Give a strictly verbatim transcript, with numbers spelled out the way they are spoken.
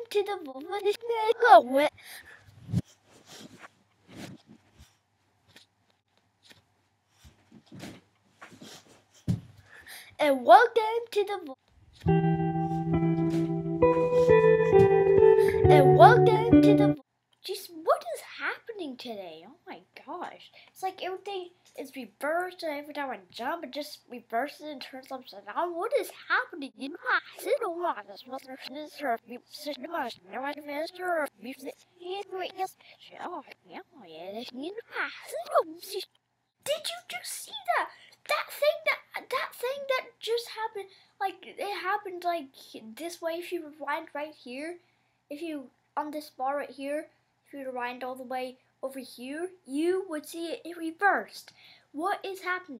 to the Volvo. And welcome to the and welcome to the just what is happening today? Oh my gosh. It's like everything is reversed and every time I jump it just reverses and turns upside down. What is happening? You know, I said a lot of mother sister much no I master music. Yes, oh yeah, yeah. Did you just see that? That thing that that thing that just happened, like it happened like this way. If you rewind right here, if you on this bar right here, if you rewind all the way over here, you would see it, it reversed. What is happening?